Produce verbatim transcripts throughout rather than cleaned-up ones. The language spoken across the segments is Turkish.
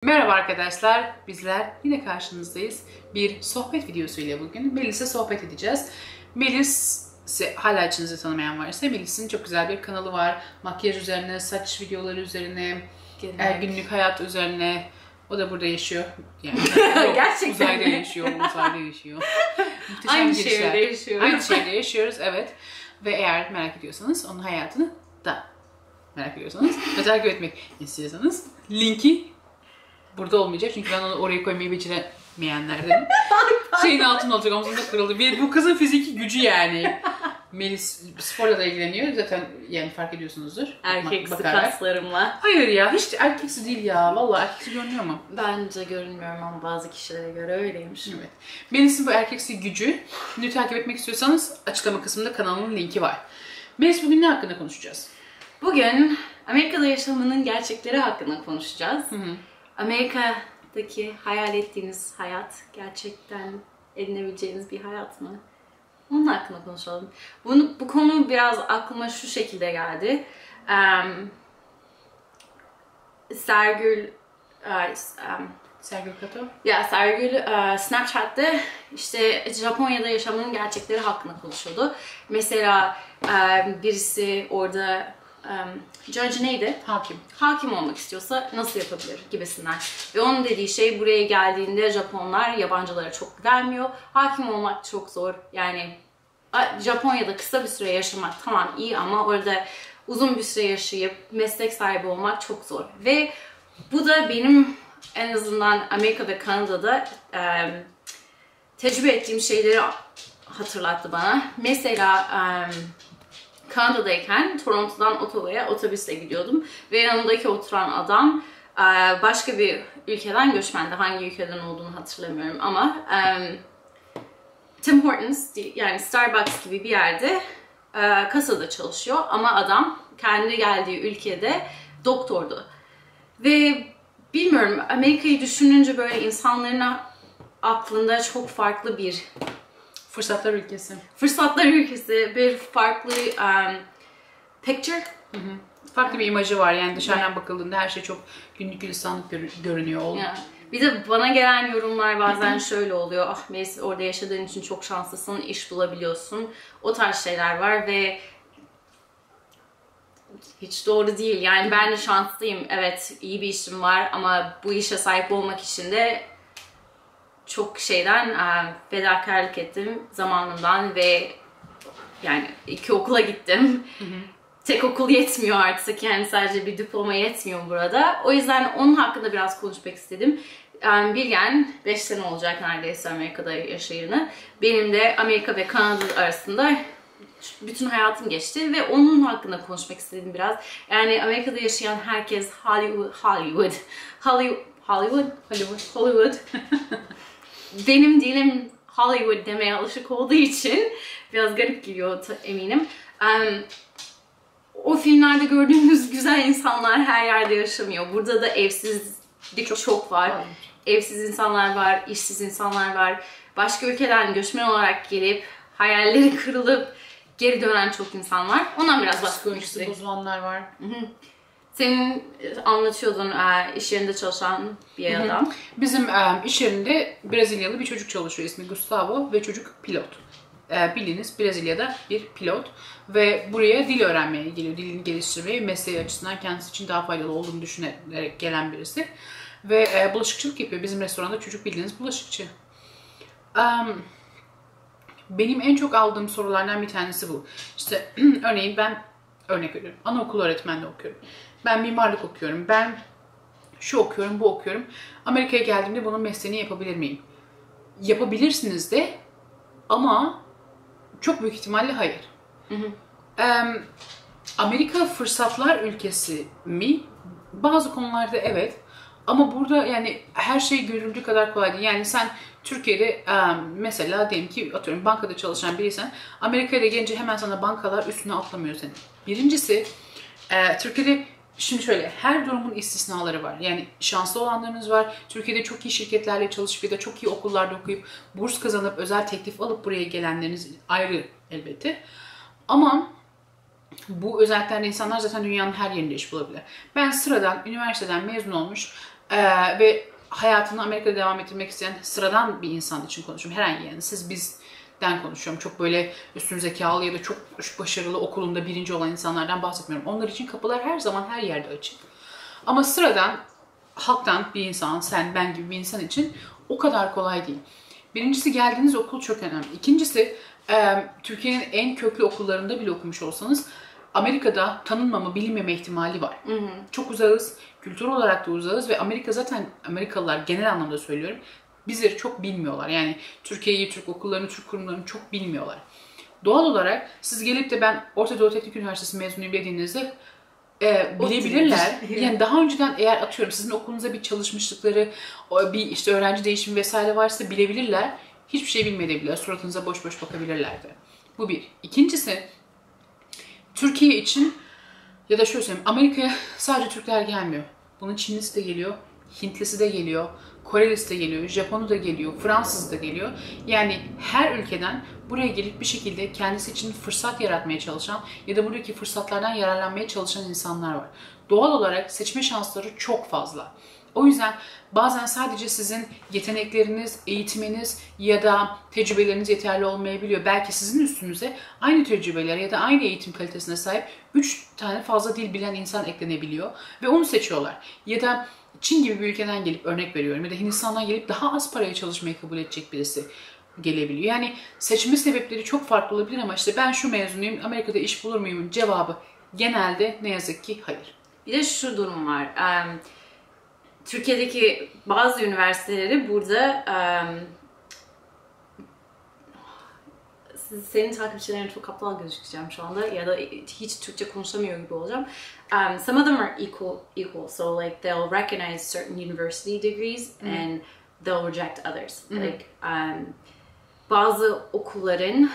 Merhaba arkadaşlar, bizler yine karşınızdayız. Bir sohbet videosuyla bugün Melis'e sohbet edeceğiz. Melis, hala içinizde tanımayan varsa, Melis'in çok güzel bir kanalı var. Makyaj üzerine, saç videoları üzerine, Genel. günlük hayat üzerine. O da burada yaşıyor. Yani, Gerçekten uzayda yaşıyor, uzayda yaşıyor. Aynı şehirde yaşıyoruz. Aynı şehirde yaşıyoruz, evet. Ve eğer merak ediyorsanız onun hayatını da merak ediyorsanız ve takip etmek istiyorsanız linki burada olmayacak çünkü ben onu oraya koymayı beceremeyenlerdenim. Şeyin altında olacak, omzumda kırıldı. Bir, bu kızın fiziki gücü yani. Melis sporla da ilgileniyor zaten, yani fark ediyorsunuzdur. Erkeksi kaslarımla. Hayır ya, hiç erkeksi değil ya. Vallahi erkeksi görünüyor mu? Bence görünmüyorum ama bazı kişilere göre öyleymiş. Evet. Melis'in bu erkeksi gücü şimdi takip etmek istiyorsanız açıklama kısmında kanalının linki var. Melis, bugün ne hakkında konuşacağız? Bugün Amerika'da yaşamanın gerçekleri hakkında konuşacağız. Hı hı. Amerika'daki hayal ettiğiniz hayat gerçekten edinebileceğiniz bir hayat mı? Onun hakkında konuşalım. Bunu, bu konu biraz aklıma şu şekilde geldi. Um, Sergül um, Sergül Kato? Ya Sergül uh, Snapchat'te işte Japonya'da yaşamanın gerçekleri hakkında konuşuyordu. Mesela um, birisi orada um, judge neydi? Hakim. Hakim olmak istiyorsa nasıl yapabilir gibisinden. Ve onun dediği şey, buraya geldiğinde Japonlar yabancılara çok güvenmiyor. Hakim olmak çok zor. Yani Japonya'da kısa bir süre yaşamak tamam iyi ama orada uzun bir süre yaşayıp meslek sahibi olmak çok zor. Ve bu da benim en azından Amerika ve Kanada'da e, tecrübe ettiğim şeyleri hatırlattı bana. Mesela e, Kanada'dayken Toronto'dan Ottawa'ya otobüsle gidiyordum ve yanımdaki oturan adam e, başka bir ülkeden göçmendi. Hangi ülkeden olduğunu hatırlamıyorum ama e, Tim Hortons, yani Starbucks gibi bir yerde e, kasada çalışıyor ama adam kendi geldiği ülkede doktordu. Ve bilmiyorum, Amerika'yı düşününce böyle insanların aklında çok farklı bir fırsatlar ülkesi. Fırsatlar ülkesi, bir farklı um, picture. Hı hı. Farklı bir imajı var yani dışarıdan yeah. bakıldığında her şey çok günlük gülistanlık görünüyor. Yeah. Bir de bana gelen yorumlar bazen şöyle oluyor. Ah Melis, orada yaşadığın için çok şanslısın, iş bulabiliyorsun. O tarz şeyler var ve hiç doğru değil. Yani ben de şanslıyım. Evet, iyi bir işim var ama bu işe sahip olmak için de çok şeyden e, fedakarlık ettim zamanımdan ve yani iki okula gittim. Hı hı. Tek okul yetmiyor artık, yani sadece bir diploma yetmiyor burada. O yüzden onun hakkında biraz konuşmak istedim. Yani Bilgen beş sene olacak neredeyse Amerika'da yaşayalı. Benim de Amerika ve Kanada arasında bütün hayatım geçti ve onun hakkında konuşmak istedim biraz. Yani Amerika'da yaşayan herkes Hollywood, Hollywood, Hollywood, Hollywood, Hollywood, Hollywood. Benim dilim Hollywood demeye alışık olduğu için biraz garip geliyor eminim. Um, o filmlerde gördüğümüz güzel insanlar her yerde yaşamıyor. Burada da evsizlik çok, çok var. Var. Evsiz insanlar var, işsiz insanlar var. Başka ülkeden göçmen olarak gelip hayalleri kırılıp geri dönen çok insan var. Ondan biraz bahsetmek istedim. Bozulanlar var. Hı hı. Senin anlatıyordun iş yerinde çalışan bir Hı hı. adam. Bizim iş yerinde Brezilyalı bir çocuk çalışıyor, ismi Gustavo ve çocuk pilot. Bildiğiniz Brezilya'da bir pilot ve buraya dil öğrenmeye geliyor, dilini geliştirmeye, mesleği açısından kendisi için daha faydalı olduğunu düşünerek gelen birisi. Ve bulaşıkçılık yapıyor. Bizim restoranda çocuk bildiğiniz bulaşıkçı. Benim en çok aldığım sorulardan bir tanesi bu. İşte örneğin ben örnek veriyorum, anaokulu öğretmenliği okuyorum. Ben mimarlık okuyorum, ben şu okuyorum, bu okuyorum. Amerika'ya geldiğimde bunun mesleğini yapabilir miyim? Yapabilirsiniz de ama çok büyük ihtimalle hayır. Hı hı. Ee, Amerika fırsatlar ülkesi mi? Bazı konularda evet. Ama burada yani her şey görüldüğü kadar kolay değil. Yani sen Türkiye'de mesela diyelim ki atıyorum bankada çalışan biriysen, Amerika'ya gelince hemen sana bankalar üstüne atlamıyor seni. Birincisi Türkiye'de şimdi şöyle, her durumun istisnaları var. Yani şanslı olanlarınız var. Türkiye'de çok iyi şirketlerle çalışıp ya da çok iyi okullarda okuyup burs kazanıp özel teklif alıp buraya gelenleriniz ayrı elbette. Ama bu özelliklerle insanlar zaten dünyanın her yerinde iş bulabilir. Ben sıradan üniversiteden mezun olmuş Ee, ve hayatını Amerika'da devam ettirmek isteyen sıradan bir insan için konuşuyorum. Herhangi yani siz bizden konuşuyorum. Çok böyle üstün zekalı ya da çok başarılı okulunda birinci olan insanlardan bahsetmiyorum. Onlar için kapılar her zaman her yerde açık. Ama sıradan halktan bir insan, sen, ben gibi bir insan için o kadar kolay değil. Birincisi geldiğiniz okul çok önemli. İkincisi e, Türkiye'nin en köklü okullarında bile okumuş olsanız Amerika'da tanınmama, bilinmeme ihtimali var. Hı hı. Çok uzağız, kültür olarak da uzağız ve Amerika zaten, Amerikalılar genel anlamda söylüyorum, bizleri çok bilmiyorlar. Yani Türkiye'yi, Türk okullarını, Türk kurumlarını çok bilmiyorlar. Doğal olarak siz gelip de ben Orta Doğu Teknik Üniversitesi mezunuyum dediğinizde e, bilebilirler. Yani daha önceden eğer atıyorum sizin okulunuza bir çalışmışlıkları, bir işte öğrenci değişimi vesaire varsa bilebilirler. Hiçbir şey bilmeyebilirler. Suratınıza boş boş bakabilirlerdi. Bu bir. İkincisi, Türkiye için ya da şöyle söyleyeyim, Amerika'ya sadece Türkler gelmiyor. Bunun Çinlisi de geliyor, Hintlisi de geliyor, Korelisi de geliyor, Japonu da geliyor, Fransız da geliyor. Yani her ülkeden buraya gelip bir şekilde kendisi için fırsat yaratmaya çalışan ya da buradaki fırsatlardan yararlanmaya çalışan insanlar var. Doğal olarak seçme şansları çok fazla. O yüzden bazen sadece sizin yetenekleriniz, eğitiminiz ya da tecrübeleriniz yeterli olmayabiliyor. Belki sizin üstünüze aynı tecrübeler ya da aynı eğitim kalitesine sahip üç tane fazla dil bilen insan eklenebiliyor ve onu seçiyorlar. Ya da Çin gibi bir ülkeden gelip, örnek veriyorum, ya da Hindistan'dan gelip daha az paraya çalışmayı kabul edecek birisi gelebiliyor. Yani seçme sebepleri çok farklı olabilir ama işte ben şu mezunuyum, Amerika'da iş bulur muyum cevabı genelde ne yazık ki hayır. Bir de şu durum var. Um, Türkiye'deki bazı üniversiteleri burada um, senin takipçilerine çok aptal gözükeceğim şu anda ya da hiç Türkçe konuşamıyor gibi olacağım. Um, some of them are equal, equal. So like they'll recognize certain university degrees mm-hmm. and they'll reject others. Mm-hmm. Like um, bazı okulların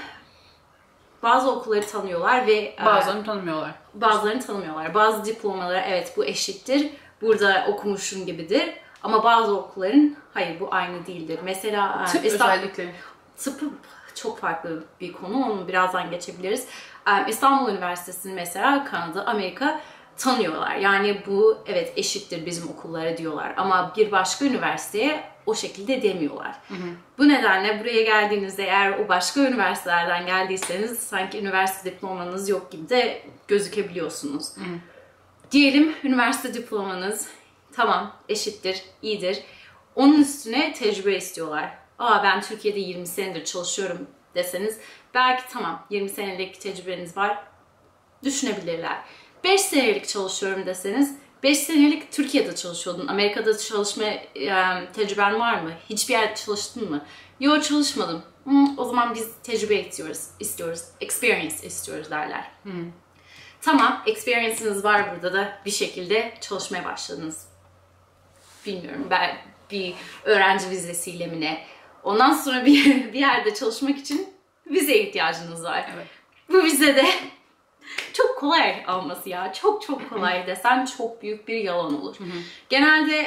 bazı okulları tanıyorlar ve bazılarını uh, tanımıyorlar. Bazılarını tanımıyorlar. Bazı diplomalara evet bu eşittir. Burada okumuşsun gibidir. Ama bazı okulların hayır bu aynı değildir. Mesela tıp İstanbul, özellikle. Tıp çok farklı bir konu. Onu birazdan geçebiliriz. İstanbul Üniversitesi'ni mesela Kanada, Amerika tanıyorlar. Yani bu evet eşittir bizim okullara diyorlar. Ama bir başka üniversiteye o şekilde demiyorlar. Hı hı. Bu nedenle buraya geldiğinizde eğer o başka üniversitelerden geldiyseniz sanki üniversite diplomanız yok gibi de gözükebiliyorsunuz. Hı hı. Diyelim üniversite diplomanız tamam eşittir, iyidir. Onun üstüne tecrübe istiyorlar. Aa ben Türkiye'de yirmi senedir çalışıyorum deseniz belki tamam yirmi senelik tecrübeniz var düşünebilirler. beş senelik çalışıyorum deseniz beş senelik Türkiye'de çalışıyordun. Amerika'da çalışma e, tecrüben var mı? Hiçbir yerde çalıştın mı? Yok çalışmadım. Hmm, o zaman biz tecrübe istiyoruz, istiyoruz. Experience istiyoruz derler. Hmm. Tamam, experience'ınız var burada da bir şekilde çalışmaya başladınız. Bilmiyorum, ben bir öğrenci vizesiyle mi ne? Ondan sonra bir, bir yerde çalışmak için vizeye ihtiyacınız var. Evet. Bu vize de çok kolay alması ya. Çok çok kolay desem çok büyük bir yalan olur. Hı hı. Genelde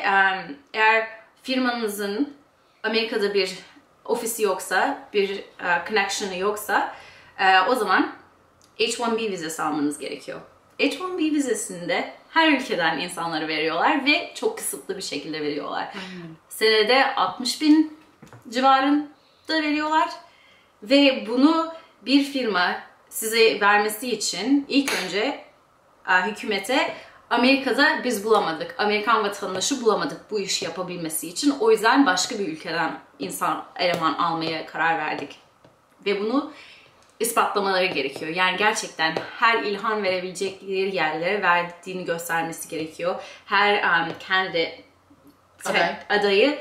eğer firmanızın Amerika'da bir ofisi yoksa, bir connection'ı yoksa o zaman H bir B vizesi almanız gerekiyor. H bir B vizesinde her ülkeden insanları veriyorlar ve çok kısıtlı bir şekilde veriyorlar. Hmm. Senede altmış bin civarında veriyorlar ve bunu bir firma size vermesi için ilk önce hükümete Amerika'da biz bulamadık, Amerikan vatandaşı bulamadık bu işi yapabilmesi için. O yüzden başka bir ülkeden insan, eleman almaya karar verdik. Ve bunu ispatlamaları gerekiyor. Yani gerçekten her ilham verebilecekleri yerlere verdiğini göstermesi gerekiyor. Her um, candidate Aday. adayı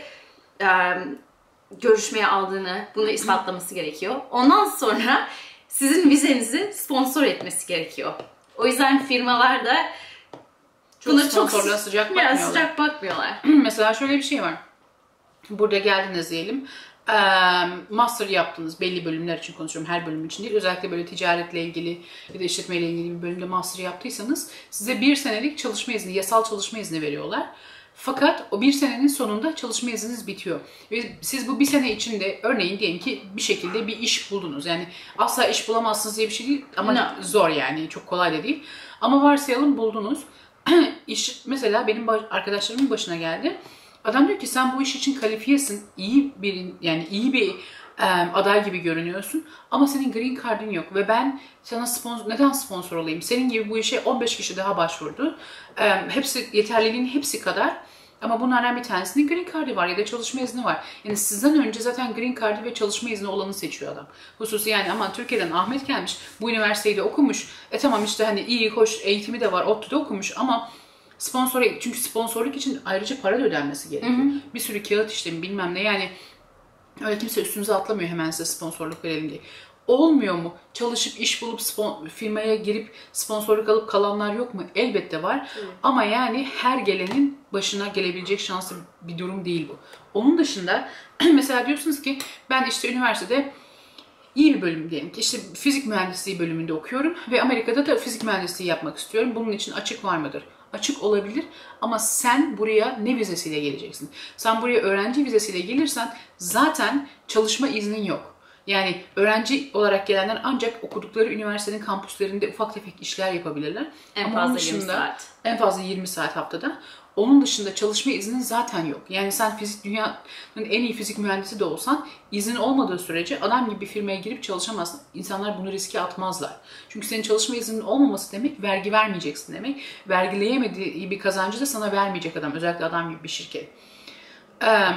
um, görüşmeye aldığını, bunu ispatlaması gerekiyor. Ondan sonra sizin vizenizi sponsor etmesi gerekiyor. O yüzden firmalar da çok buna çok sıcak bakmıyorlar. sıcak bakmıyorlar. Mesela şöyle bir şey var. Burada geldiniz diyelim. Master yaptınız, belli bölümler için konuşuyorum, her bölüm için değil. Özellikle böyle ticaretle ilgili ya da işletmeyle ilgili bir bölümde master yaptıysanız size bir senelik çalışma izni, yasal çalışma izni veriyorlar. Fakat o bir senenin sonunda çalışma izniniz bitiyor. Ve siz bu bir sene içinde örneğin diyelim ki bir şekilde bir iş buldunuz. Yani asla iş bulamazsınız diye bir şey değil ama no. zor yani, çok kolay da değil. Ama varsayalım buldunuz. İş mesela benim arkadaşlarımın başına geldi. Adam diyor ki sen bu iş için kalifiyesin, iyi bir yani iyi bir e, aday gibi görünüyorsun ama senin green card'ın yok ve ben sana sponsor, neden sponsor olayım? Senin gibi bu işe on beş kişi daha başvurdu. E, hepsi yeterliliğin hepsi kadar. Ama bunlardan bir tanesinin green card'ı var ya da çalışma izni var. Yani sizden önce zaten green card'ı ve çalışma izni olanı seçiyor adam. Hususi yani ama Türkiye'den Ahmet gelmiş, bu üniversiteyi de okumuş. E tamam işte hani iyi, hoş eğitimi de var, ODTÜ'de okumuş ama sponsor, çünkü sponsorluk için ayrıca para da ödenmesi gerekiyor. Hı hı. Bir sürü kağıt işlemi bilmem ne yani öyle kimse üstünüze atlamıyor hemen size sponsorluk verelim diye. Olmuyor mu? Çalışıp iş bulup spon- firmaya girip sponsorluk alıp kalanlar yok mu? Elbette var. Evet. Ama yani her gelenin başına gelebilecek şanslı bir durum değil bu. Onun dışında mesela diyorsunuz ki ben işte üniversitede iyi bir bölüm diyelim ki işte fizik mühendisliği bölümünde okuyorum ve Amerika'da da fizik mühendisliği yapmak istiyorum. Bunun için açık var mıdır? Açık olabilir ama sen buraya ne vizesiyle geleceksin? Sen buraya öğrenci vizesiyle gelirsen zaten çalışma iznin yok. Yani öğrenci olarak gelenler ancak okudukları üniversitenin kampüslerinde ufak tefek işler yapabilirler. En ama fazla dışında, yirmi saat. En fazla yirmi saat haftada. Onun dışında çalışma iznin zaten yok. Yani sen fizik dünyanın en iyi fizik mühendisi de olsan izin olmadığı sürece adam gibi bir firmaya girip çalışamazsın. İnsanlar bunu riske atmazlar. Çünkü senin çalışma izninin olmaması demek vergi vermeyeceksin demek. Vergileyemediği bir kazancı da sana vermeyecek adam. Özellikle adam gibi bir şirket. Ee,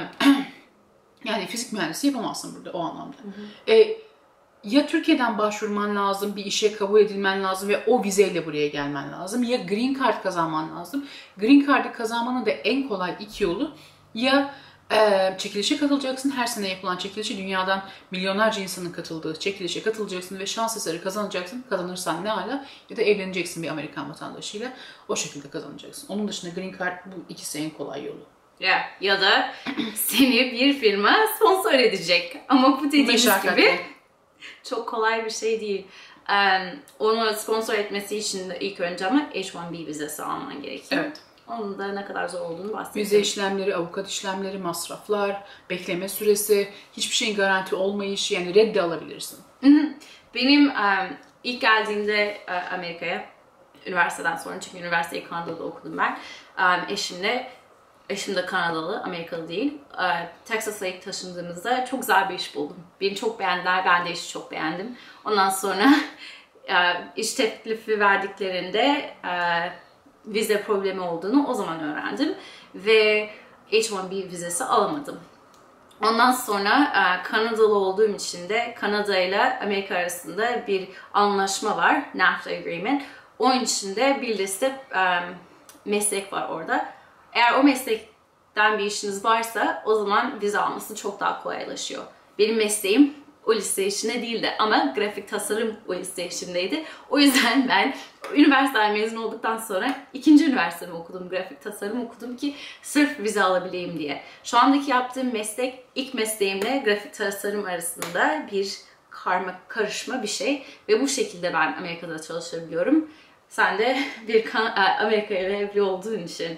yani fizik mühendisi yapamazsın burada o anlamda. Hı hı. Ee, ya Türkiye'den başvurman lazım, bir işe kabul edilmen lazım ve o vizeyle buraya gelmen lazım. Ya Green Card kazanman lazım. Green Card'ı kazanmanın da en kolay iki yolu ya e, çekilişe katılacaksın. Her sene yapılan çekilişe dünyadan milyonlarca insanın katıldığı çekilişe katılacaksın ve şans eseri kazanacaksın. Kazanırsan ne ala ya da evleneceksin bir Amerikan vatandaşıyla. O şekilde kazanacaksın. Onun dışında Green Card bu ikisi en kolay yolu. Ya, ya da seni bir firma sponsor edecek. Ama bu dediğimiz gibi çok kolay bir şey değil. Um, onu sponsor etmesi için de ilk önce ama H bir B vizesi alman gerekiyor. Evet. Onun da ne kadar zor olduğunu bahsedeyim. Vize işlemleri, avukat işlemleri, masraflar, bekleme süresi, hiçbir şeyin garanti olmayışı, yani reddi alabilirsin. Benim um, ilk geldiğimde uh, Amerika'ya, üniversiteden sonra, çünkü üniversiteyi Kanada'da okudum ben, um, eşimle, eşim de Kanadalı, Amerikalı değil. Uh, Texas'a ilk taşındığımızda çok güzel bir iş buldum. Beni çok beğendiler, ben de işi çok beğendim. Ondan sonra uh, iş teklifi verdiklerinde uh, vize problemi olduğunu o zaman öğrendim ve H bir B vizesi alamadım. Ondan sonra Kanadalı olduğum için de Kanada ile Amerika arasında bir anlaşma var, NAFTA Agreement. Onun içinde bir liste um, meslek var orada. Eğer o meslekten bir işiniz varsa o zaman vize alması çok daha kolaylaşıyor. Benim mesleğim o liste içinde değildi ama grafik tasarım o liste içindeydi. O yüzden ben üniversiteden mezun olduktan sonra ikinci üniversitemi okudum, grafik tasarım okudum ki sırf vize alabileyim diye. Şu andaki yaptığım meslek ilk mesleğimle grafik tasarım arasında bir karma, karışma bir şey ve bu şekilde ben Amerika'da çalışabiliyorum. Sen de bir Amerika ile evli olduğun için.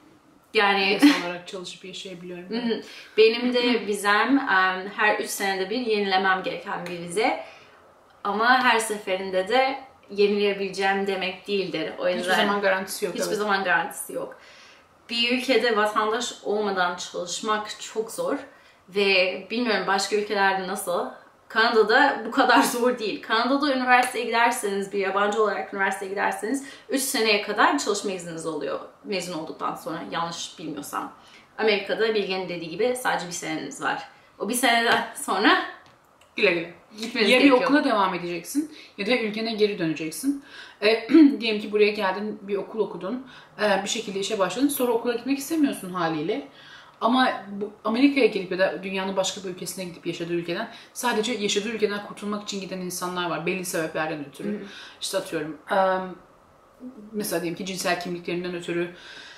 Yani insan olarak çalışıp yaşayabiliyorum. Ben. Benim de vizem um, her üç senede bir yenilemem gereken bir vize. Ama her seferinde de yenileyebileceğim demek değildir. O yüzden hiçbir zaman garantisi yok. Hiçbir evet. zaman garantisi yok. Bir ülkede vatandaş olmadan çalışmak çok zor. Ve bilmiyorum başka ülkelerde nasıl. Kanada'da bu kadar zor değil. Kanada'da üniversiteye giderseniz, bir yabancı olarak üniversiteye giderseniz üç seneye kadar çalışma izniniz oluyor mezun olduktan sonra, yanlış bilmiyorsam. Amerika'da Bilge'nin dediği gibi sadece bir seneniz var. O bir seneden sonra güle güle. Gitmeniz ya gerekiyor. bir okula devam edeceksin ya da ülkene geri döneceksin. E, diyelim ki buraya geldin, bir okul okudun, e, bir şekilde işe başladın, sonra okula gitmek istemiyorsun haliyle. Ama bu Amerika'ya gelip ya da dünyanın başka bir ülkesine gidip yaşadığı ülkeden, sadece yaşadığı ülkeden kurtulmak için giden insanlar var. Belli sebeplerden ötürü. Hı-hı. İşte atıyorum, um, mesela diyelim ki cinsel kimliklerinden ötürü,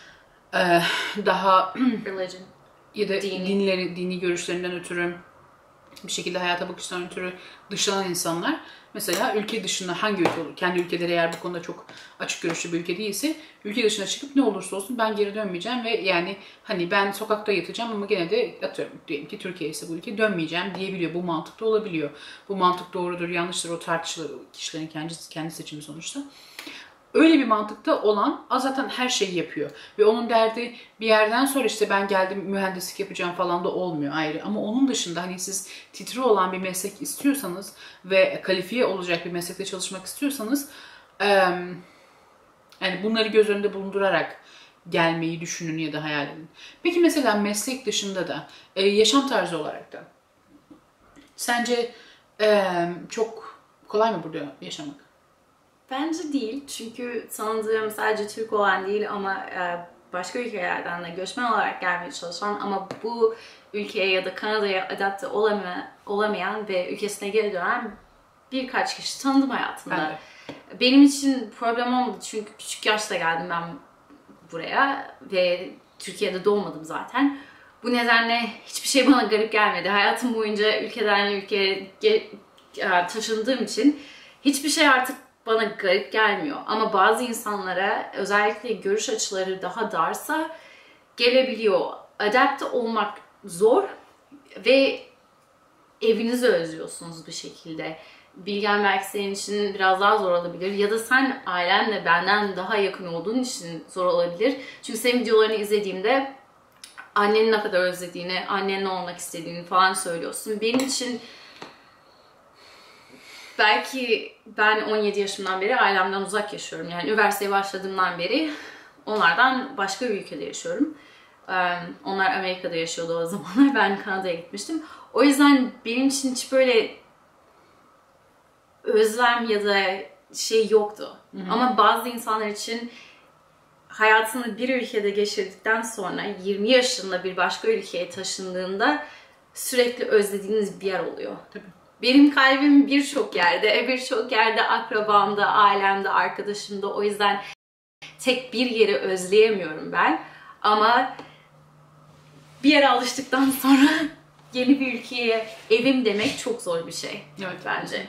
uh, daha religion ya da dini. dinleri, dini görüşlerinden ötürü, bir şekilde hayata bakıştan ötürü dışlanan insanlar. Mesela ülke dışında hangi ülke olur? Kendi ülkeleri eğer bu konuda çok açık görüşlü bir ülke değilse, ülke dışına çıkıp ne olursa olsun ben geri dönmeyeceğim ve yani hani ben sokakta yatacağım ama gene de atıyorum diyelim ki Türkiye ise bu ülke, dönmeyeceğim diyebiliyor. Bu mantıklı olabiliyor. Bu mantık doğrudur, yanlıştır, o tartışılır. Kişilerin kendi, kendi seçimi sonuçta. öyle bir mantıkta olan zaten her şeyi yapıyor. Ve onun derdi bir yerden sonra işte ben geldim mühendislik yapacağım falan da olmuyor ayrı. Ama onun dışında hani siz titri olan bir meslek istiyorsanız ve kalifiye olacak bir meslekte çalışmak istiyorsanız yani bunları göz önünde bulundurarak gelmeyi düşünün ya da hayal edin. Peki mesela meslek dışında da yaşam tarzı olarak da sence çok kolay mı burada yaşamak? Bence değil. Çünkü tanıdığım sadece Türk olan değil ama başka ülkelerden de göçmen olarak gelmeye çalışan ama bu ülkeye ya da Kanada'ya adapte olamayan ve ülkesine geri dönen birkaç kişi tanıdım hayatımda. Benim için problem olmadı çünkü küçük yaşta geldim ben buraya ve Türkiye'de doğmadım zaten. Bu nedenle hiçbir şey bana garip gelmedi. Hayatım boyunca ülkeden ülkeye taşındığım için hiçbir şey artık bana garip gelmiyor. Ama bazı insanlara özellikle görüş açıları daha darsa gelebiliyor. Adapte olmak zor ve evinizi özlüyorsunuz bir şekilde. Bilgen belki senin için biraz daha zor olabilir ya da sen ailenle benden daha yakın olduğun için zor olabilir. Çünkü senin videolarını izlediğimde annenin ne kadar özlediğini, annenle olmak istediğini falan söylüyorsun. Benim için belki ben on yedi yaşımdan beri ailemden uzak yaşıyorum. Yani üniversiteye başladığımdan beri onlardan başka bir ülkede yaşıyorum. Onlar Amerika'da yaşıyordu o zamanlar. Ben Kanada'ya gitmiştim. O yüzden benim için hiç böyle özlem ya da şey yoktu. Hı hı. Ama bazı insanlar için hayatını bir ülkede geçirdikten sonra yirmi yaşında bir başka ülkeye taşındığında sürekli özlediğiniz bir yer oluyor. Tabii. Benim kalbim birçok yerde, birçok yerde akrabamda, ailemde, arkadaşımda. O yüzden tek bir yeri özleyemiyorum ben. Ama bir yere alıştıktan sonra yeni bir ülkeye evim demek çok zor bir şey. Evet, bence.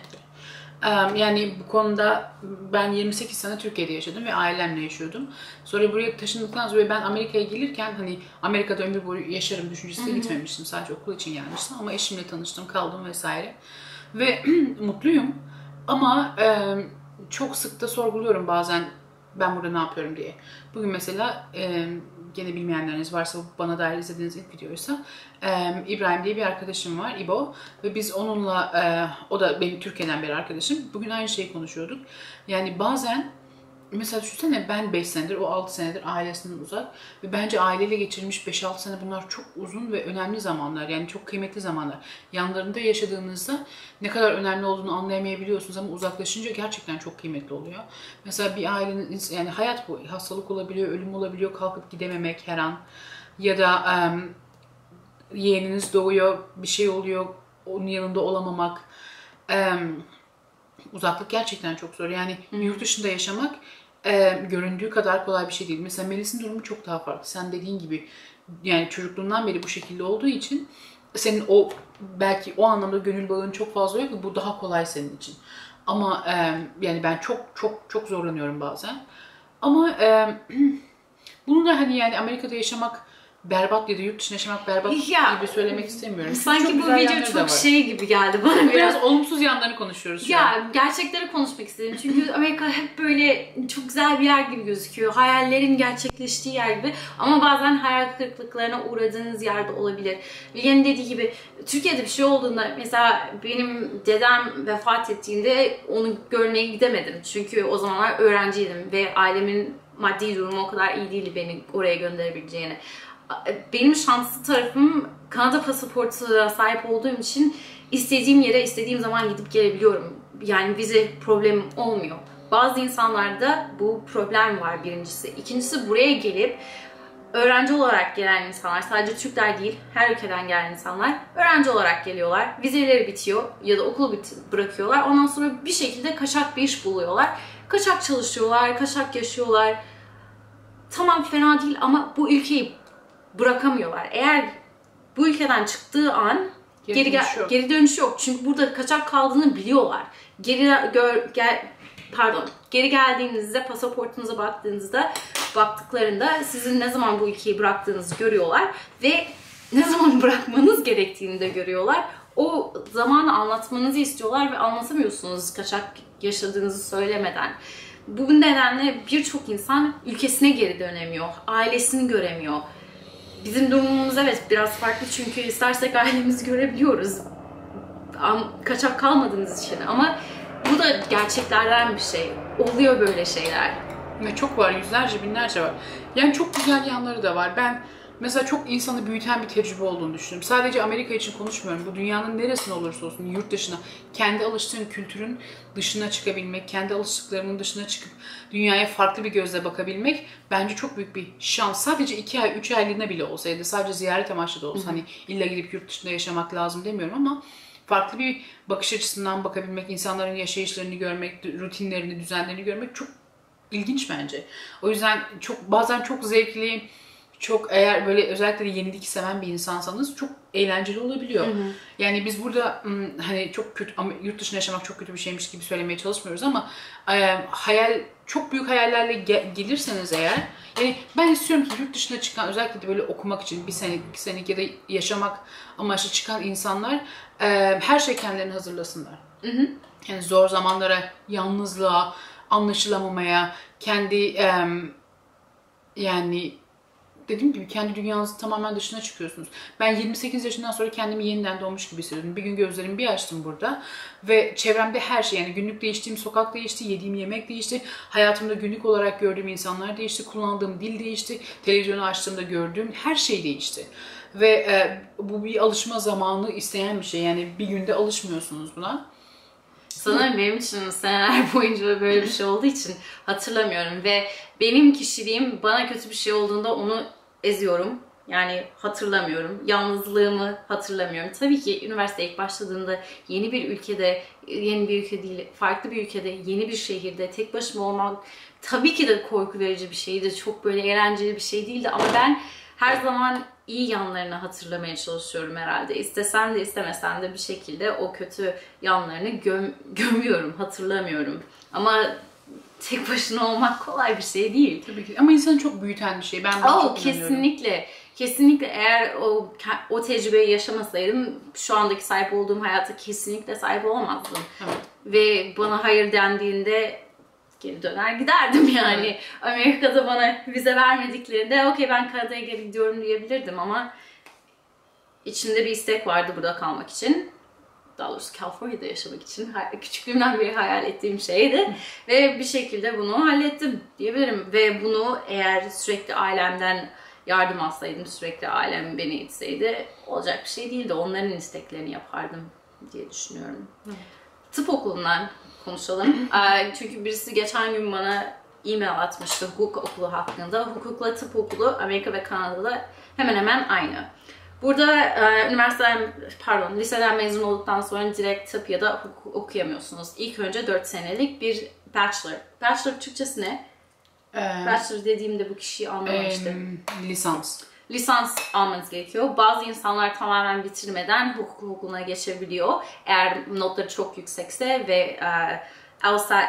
Yani bu konuda ben yirmi sekiz sene Türkiye'de yaşadım ve ailemle yaşıyordum. Sonra buraya taşındıktan sonra ben Amerika'ya gelirken hani Amerika'da ömür boyu yaşarım düşüncesiyle gitmemiştim. Sadece okul için gelmiştim ama eşimle tanıştım, kaldım vesaire. Ve mutluyum ama e, çok sık da sorguluyorum bazen ben burada ne yapıyorum diye. Bugün mesela e, gene bilmeyenleriniz varsa bana dair izlediğiniz ilk videoysa e, İbrahim diye bir arkadaşım var, İbo. Ve biz onunla, e, o da benim Türkiye'den beri arkadaşım. Bugün aynı şeyi konuşuyorduk. Yani bazen mesela düşünsene ben beş senedir, o altı senedir ailesinden uzak. Ve bence aileyle geçirilmiş beş altı sene bunlar çok uzun ve önemli zamanlar. Yani çok kıymetli zamanlar. Yanlarında yaşadığınızda ne kadar önemli olduğunu anlayamayabiliyorsunuz ama uzaklaşınca gerçekten çok kıymetli oluyor. Mesela bir ailenin, yani hayat bu. Hastalık olabiliyor, ölüm olabiliyor, kalkıp gidememek her an. Ya da um, yeğeniniz doğuyor, bir şey oluyor, onun yanında olamamak. Um, uzaklık gerçekten çok zor. Yani Hı. yurt dışında yaşamak e, göründüğü kadar kolay bir şey değil. Mesela Melis'in durumu çok daha farklı. Sen dediğin gibi yani çocukluğundan beri bu şekilde olduğu için senin o belki o anlamda gönül bağın çok fazla yok ve bu daha kolay senin için. Ama e, yani ben çok çok çok zorlanıyorum bazen. Ama e, bunu da hani yani Amerika'da yaşamak berbat ya da yurt dışında yaşamak berbat ya, gibi söylemek istemiyorum. Sanki bu video çok şey gibi geldi bana. Biraz, biraz olumsuz yanlarını konuşuyoruz şu ya, an. Gerçekleri konuşmak istedim. Çünkü Amerika hep böyle çok güzel bir yer gibi gözüküyor. Hayallerin gerçekleştiği yer gibi. Ama bazen hayal kırıklıklarına uğradığınız yerde olabilir. Bilge'nin dediği gibi Türkiye'de bir şey olduğunda mesela benim dedem vefat ettiğinde onu görmeye gidemedim. Çünkü o zamanlar öğrenciydim ve ailemin maddi durumu o kadar iyi değildi beni oraya gönderebileceğini. Benim şanslı tarafım Kanada pasaportuna sahip olduğum için istediğim yere istediğim zaman gidip gelebiliyorum. Yani vize problemim olmuyor. Bazı insanlarda bu problem var birincisi. İkincisi buraya gelip öğrenci olarak gelen insanlar, sadece Türkler değil her ülkeden gelen insanlar öğrenci olarak geliyorlar. Vizeleri bitiyor ya da okulu bırakıyorlar. Ondan sonra bir şekilde kaçak bir iş buluyorlar. Kaçak çalışıyorlar, kaçak yaşıyorlar. Tamam fena değil ama bu ülkeyi bırakamıyorlar. Eğer bu ülkeden çıktığı an geri, geri, dönüş, yok. geri dönüş yok. Çünkü burada kaçak kaldığını biliyorlar. Geri gör, gel, pardon. Geri geldiğinizde pasaportunuza baktığınızda baktıklarında sizin ne zaman bu ülkeyi bıraktığınızı görüyorlar ve ne zaman bırakmanız gerektiğini de görüyorlar. O zamanı anlatmanızı istiyorlar ve anlatamıyorsunuz kaçak yaşadığınızı söylemeden. Bu nedenle birçok insan ülkesine geri dönemiyor, ailesini göremiyor. Bizim durumumuz evet biraz farklı çünkü istersek ailemizi görebiliyoruz. Kaçak kalmadığımız için ama bu da gerçeklerden bir şey. Oluyor böyle şeyler. Ve çok var, yüzlerce, binlerce var. Yani çok güzel yanları da var. Ben mesela çok insanı büyüten bir tecrübe olduğunu düşünüyorum. Sadece Amerika için konuşmuyorum. Bu dünyanın neresinde olursa olsun, yurt dışına, kendi alıştığın kültürün dışına çıkabilmek, kendi alıştıklarının dışına çıkıp dünyaya farklı bir gözle bakabilmek bence çok büyük bir şans. Sadece iki ay, üç aylığına bile olsaydı, sadece ziyaret amaçlı da olsa, hani illa gidip yurt dışında yaşamak lazım demiyorum ama farklı bir bakış açısından bakabilmek, insanların yaşayışlarını görmek, rutinlerini, düzenlerini görmek çok ilginç bence. O yüzden çok bazen çok zevkli, çok eğer böyle özellikle de yenilik seven bir insansanız çok eğlenceli olabiliyor. Hı hı. Yani biz burada hani çok kötü, yurt dışında yaşamak çok kötü bir şeymiş gibi söylemeye çalışmıyoruz ama e, hayal çok büyük hayallerle ge- gelirseniz eğer, yani ben istiyorum ki yurt dışına çıkan, özellikle de böyle okumak için bir senelik, iki senelik ya da yaşamak amaçlı çıkan insanlar e, her şey kendilerini hazırlasınlar. Hı hı. Yani zor zamanlara, yalnızlığa, anlaşılamamaya, kendi e, yani dediğim gibi kendi dünyanızın tamamen dışına çıkıyorsunuz. Ben yirmi sekiz yaşından sonra kendimi yeniden doğmuş gibi hissediyorum. Bir gün gözlerimi bir açtım burada ve çevremde her şey, yani günlük değiştiğim sokak değişti, yediğim yemek değişti, hayatımda günlük olarak gördüğüm insanlar değişti, kullandığım dil değişti, televizyonu açtığımda gördüğüm her şey değişti. Ve e, bu bir alışma zamanı isteyen bir şey. Yani bir günde alışmıyorsunuz buna. Sanırım benim için seneler boyunca böyle bir şey olduğu için hatırlamıyorum ve benim kişiliğim bana kötü bir şey olduğunda onu eziyorum. Yani hatırlamıyorum. Yalnızlığımı hatırlamıyorum. Tabii ki üniversiteye ilk başladığımda yeni bir ülkede, yeni bir ülke değil, farklı bir ülkede, yeni bir şehirde tek başıma olmak tabii ki de korku verici bir şeydi. Çok böyle eğlenceli bir şey değildi ama ben her zaman iyi yanlarını hatırlamaya çalışıyorum herhalde. İstesem de istemesem de bir şekilde o kötü yanlarını göm gömüyorum, hatırlamıyorum. Ama tek başına olmak kolay bir şey değil. Tabii ki. Ama insanı çok büyüten bir şey. Ben bunu oh, çok kesinlikle. Kesinlikle eğer o o tecrübeyi yaşamasaydım şu andaki sahip olduğum hayata kesinlikle sahip olamazdım. Evet. Ve bana hayır dendiğinde geri döner giderdim yani. Evet. Amerika'da bana vize vermediklerinde okey ben Kanada'ya geri gidiyorum diyebilirdim ama içimde bir istek vardı burada kalmak için. Daha doğrusu California'da yaşamak için. Küçüklüğümden beri hayal ettiğim şeydi. Ve bir şekilde bunu hallettim diyebilirim. Ve bunu eğer sürekli ailemden yardım alsaydım, sürekli ailem beni itseydi olacak bir şey değildi. Onların isteklerini yapardım diye düşünüyorum. Hı. Tıp okulundan konuşalım. Çünkü birisi geçen gün bana e-mail atmıştı hukuk okulu hakkında. Hukukla tıp okulu Amerika ve Kanada'da hemen hemen aynı. Burada e, üniversiteden, pardon liseden mezun olduktan sonra direkt tıp ya da hukuk okuyamıyorsunuz. İlk önce dört senelik bir bachelor. Bachelor Türkçesi ne? Ee, bachelor dediğimde bu kişiyi anlamamıştım. E, lisans. Lisans almanız gerekiyor. Bazı insanlar tamamen bitirmeden hukuk okuluna geçebiliyor. Eğer notları çok yüksekse ve e, LSAT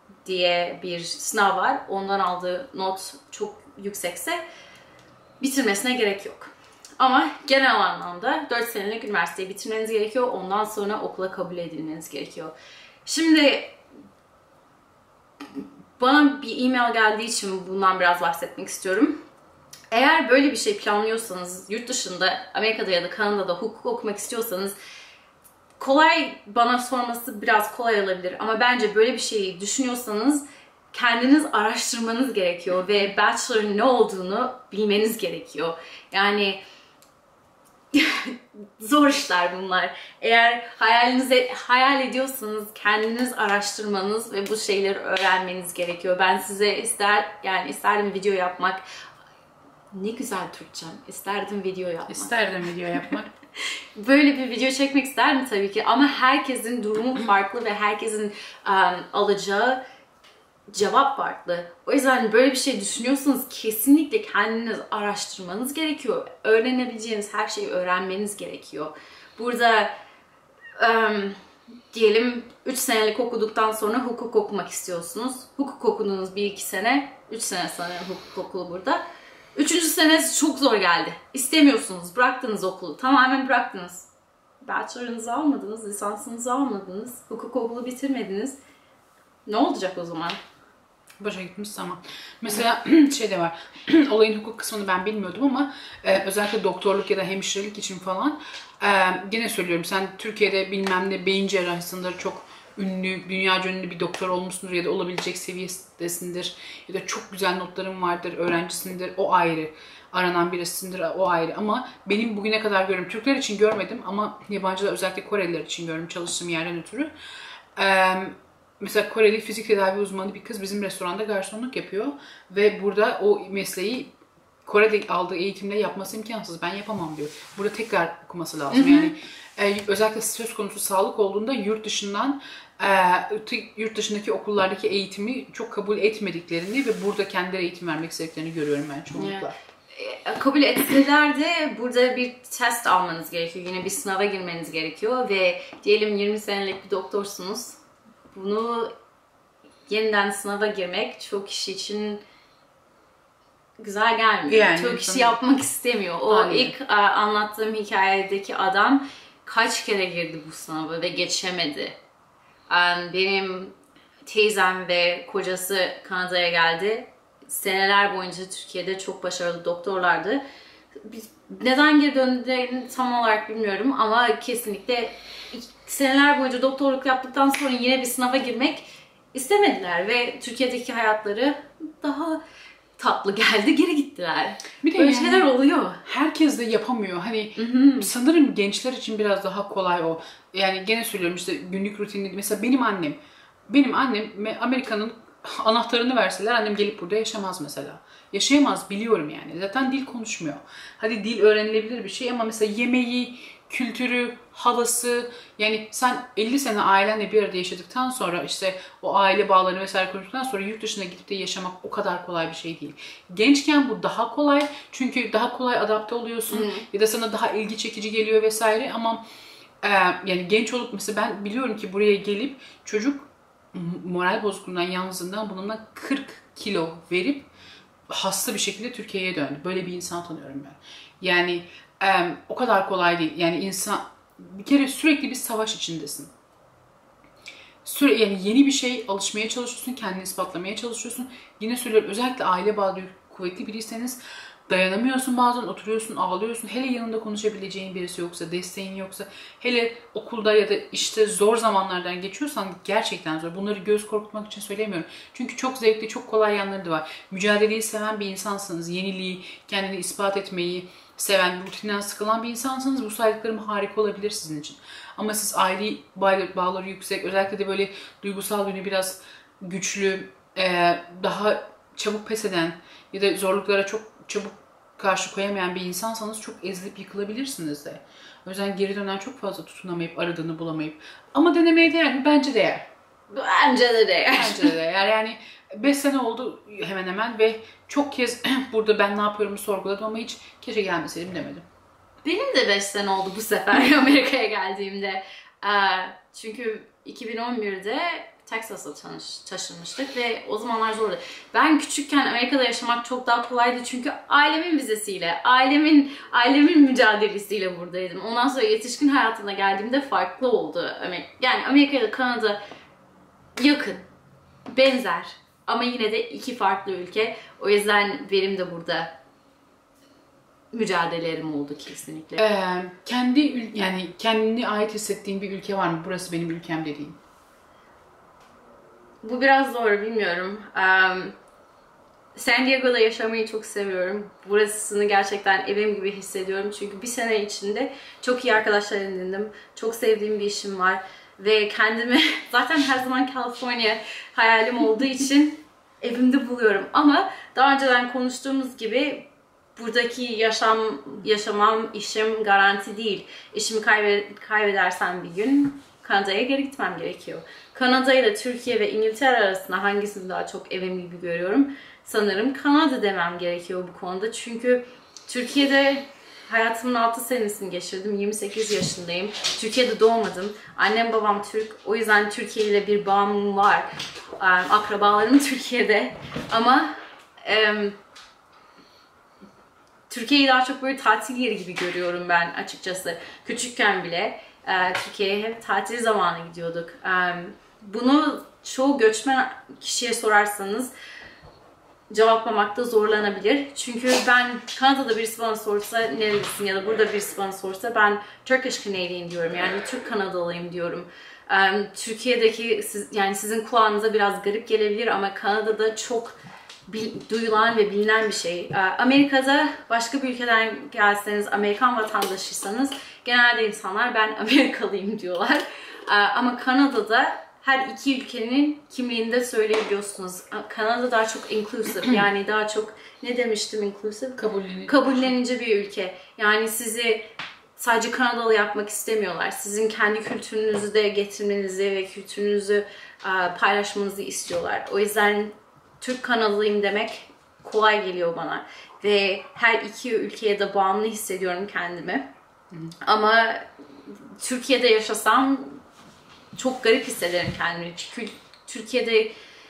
diye bir sınav var. Ondan aldığı not çok yüksekse bitirmesine gerek yok. Ama genel anlamda dört senelik üniversiteyi bitirmeniz gerekiyor. Ondan sonra okula kabul edilmeniz gerekiyor. Şimdi bana bir e-mail geldiği için bundan biraz bahsetmek istiyorum. Eğer böyle bir şey planlıyorsanız, yurt dışında, Amerika'da ya da Kanada'da hukuk okumak istiyorsanız kolay, bana sorması biraz kolay olabilir. Ama bence böyle bir şeyi düşünüyorsanız kendiniz araştırmanız gerekiyor ve bachelor'ın ne olduğunu bilmeniz gerekiyor. Yani zor işler bunlar. Eğer hayalinize hayal ediyorsanız kendiniz araştırmanız ve bu şeyleri öğrenmeniz gerekiyor. Ben size ister yani isterdim video yapmak. Ne güzel Türkçem. İsterdim video yapmak. İsterdim video yapmak. Böyle bir video çekmek isterdim tabii ki ama herkesin durumu farklı ve herkesin um, alacağı cevap farklı. O yüzden böyle bir şey düşünüyorsanız kesinlikle kendiniz araştırmanız gerekiyor. Öğrenebileceğiniz her şeyi öğrenmeniz gerekiyor. Burada um, diyelim üç senelik okuduktan sonra hukuk okumak istiyorsunuz. Hukuk okudunuz bir iki sene. üç sene sanırım hukuk okulu burada. Üçüncü sene çok zor geldi. İstemiyorsunuz. Bıraktınız okulu. Tamamen bıraktınız. Bachelor'ınızı almadınız. Lisansınızı almadınız. Hukuk okulu bitirmediniz. Ne olacak o zaman? Başa gitmiş zaman. Mesela şey de var. Olayın hukuk kısmını ben bilmiyordum ama e, özellikle doktorluk ya da hemşirelik için falan e, gene söylüyorum, sen Türkiye'de bilmem ne beyin cerrahısında çok ünlü, dünyaca ünlü bir doktor olmuşsundur ya da olabilecek seviyedesindir ya da çok güzel notların vardır, öğrencisindir, o ayrı. Aranan birisisindir, o ayrı. Ama benim bugüne kadar gördüğüm, Türkler için görmedim ama yabancılar, özellikle Koreliler için gördüm çalıştığım yerden ötürü. Ee, mesela Koreli fizik tedavi uzmanı bir kız bizim restoranda garsonluk yapıyor ve burada o mesleği Kore'de aldığı eğitimle yapması imkansız. Ben yapamam diyor. Burada tekrar okuması lazım. Hı hı. Yani e, özellikle söz konusu sağlık olduğunda yurt dışından e, yurt dışındaki okullardaki eğitimi çok kabul etmediklerini ve burada kendileri eğitim vermek istediklerini görüyorum ben çoğunlukla. Yeah. Kabul etseler de burada bir test almanız gerekiyor. Yine bir sınava girmeniz gerekiyor ve diyelim yirmi senelik bir doktorsunuz. Bunu yeniden sınava girmek çok kişi için güzel gelmiyor. Yani, çok kişi yapmak istemiyor. O aynen. ilk uh, anlattığım hikayedeki adam kaç kere girdi bu sınavı ve geçemedi. Um, benim teyzem ve kocası Kanada'ya geldi. Seneler boyunca Türkiye'de çok başarılı doktorlardı. Biz neden geri döndüklerini tam olarak bilmiyorum ama kesinlikle seneler boyunca doktorluk yaptıktan sonra yine bir sınava girmek istemediler ve Türkiye'deki hayatları daha tatlı geldi, geri gittiler. Bir de böyle yani, şeyler oluyor. Herkes de yapamıyor. Hani hı-hı. Sanırım gençler için biraz daha kolay o. Yani gene söylüyorum işte günlük rutinli. Mesela benim annem, benim annem Amerika'nın anahtarını verseler annem gelip burada yaşamaz mesela. Yaşayamaz, biliyorum yani. Zaten dil konuşmuyor. Hadi dil öğrenilebilir bir şey ama mesela yemeği, kültürü, havası, yani sen elli sene ailenle bir arada yaşadıktan sonra işte o aile bağlarını vesaire konuştuktan sonra yurt dışına gidip de yaşamak o kadar kolay bir şey değil. Gençken bu daha kolay çünkü daha kolay adapte oluyorsun hmm. ya da sana daha ilgi çekici geliyor vesaire ama e, yani genç olup mesela ben biliyorum ki buraya gelip çocuk moral bozukluğundan, yalnızlığından bununla kırk kilo verip hasta bir şekilde Türkiye'ye döndü. Böyle bir insan tanıyorum ben. Yani e, o kadar kolay değil. Yani insan bir kere sürekli bir savaş içindesin. Sürekli yani yeni bir şey alışmaya çalışıyorsun, kendini ispatlamaya çalışıyorsun. Yine söylüyorum özellikle aile bağı kuvvetli biriyseniz dayanamıyorsun, bazen oturuyorsun, ağlıyorsun. Hele yanında konuşabileceğin birisi yoksa, desteğin yoksa, hele okulda ya da işte zor zamanlardan geçiyorsan gerçekten zor. Bunları göz korkutmak için söylemiyorum. Çünkü çok zevkli, çok kolay yanları da var. Mücadeleyi seven bir insansınız. Yeniliği, kendini ispat etmeyi seven, rutinden sıkılan bir insansınız. Bu saydıklarım harika olabilir sizin için. Ama siz aile bağları yüksek, özellikle de böyle duygusal yönü biraz güçlü, daha çabuk pes eden ya da zorluklara çok çabuk karşı koyamayan bir insansanız çok ezilip yıkılabilirsiniz de. O yüzden geri dönen çok fazla tutunamayıp, aradığını bulamayıp. Ama denemeye değer mi? Bence değer. Bence de değer. Bence de değer. Yani beş sene oldu hemen hemen ve çok kez burada ben ne yapıyorumu sorguladım ama hiç keşke gelmeseydim demedim. Benim de beş sene oldu bu sefer Amerika'ya geldiğimde. Çünkü iki bin on birde Texas'a taşınmıştık ve o zamanlar zordu. Ben küçükken Amerika'da yaşamak çok daha kolaydı çünkü ailemin vizesiyle, ailemin ailemin mücadelesiyle buradaydım. Ondan sonra yetişkin hayatına geldiğimde farklı oldu. Yani Amerika ile Kanada yakın, benzer ama yine de iki farklı ülke. O yüzden benim de burada mücadelelerim oldu kesinlikle. Ee, kendi yani kendine ait hissettiğin bir ülke var mı? Burası benim ülkem dediğin. Bu biraz zor, bilmiyorum. Um, San Diego'da yaşamayı çok seviyorum. Burasını gerçekten evim gibi hissediyorum. Çünkü bir sene içinde çok iyi arkadaşlar edindim. Çok sevdiğim bir işim var. Ve kendimi zaten her zaman California hayalim olduğu için evimde buluyorum. Ama daha önceden konuştuğumuz gibi buradaki yaşam, yaşamam, işim garanti değil. İşimi kaybe kaybedersem bir gün Kanada'ya geri gitmem gerekiyor. Kanada ile Türkiye ve İngiltere arasında hangisini daha çok evim gibi görüyorum? Sanırım Kanada demem gerekiyor bu konuda. Çünkü Türkiye'de hayatımın altı senesini geçirdim. yirmi sekiz yaşındayım. Türkiye'de doğmadım. Annem babam Türk. O yüzden Türkiye ile bir bağım var. Akrabalarım Türkiye'de. Ama um, Türkiye'yi daha çok böyle tatil yeri gibi görüyorum ben açıkçası. Küçükken bile Türkiye'ye hep tatil zamanı gidiyorduk. bunu çoğu göçmen kişiye sorarsanız cevaplamakta zorlanabilir. Çünkü ben Kanada'da birisi bana sorsa nerelisin ya da burada birisi bana sorsa ben Turkish Canadian diyorum. Yani Türk Kanadalıyım diyorum. Um, Türkiye'deki siz, yani sizin kulağınıza biraz garip gelebilir ama Kanada'da çok bil, duyulan ve bilinen bir şey. Uh, Amerika'da başka bir ülkeden gelseniz, Amerikan vatandaşıysanız genelde insanlar ben Amerikalıyım diyorlar. Uh, ama Kanada'da her iki ülkenin kimliğini de söyleyebiliyorsunuz. Kanada daha çok inclusive, yani daha çok ne demiştim inclusive? Kabullenici. Kabullenici bir ülke. Yani sizi sadece Kanadalı yapmak istemiyorlar. Sizin kendi kültürünüzü de getirmenizi ve kültürünüzü uh, paylaşmanızı istiyorlar. O yüzden Türk Kanadalıyım demek kolay geliyor bana. Ve her iki ülkeye de bağımlı hissediyorum kendimi. Hı. Ama Türkiye'de yaşasam çok garip hissederim kendimi. Çünkü Türkiye'de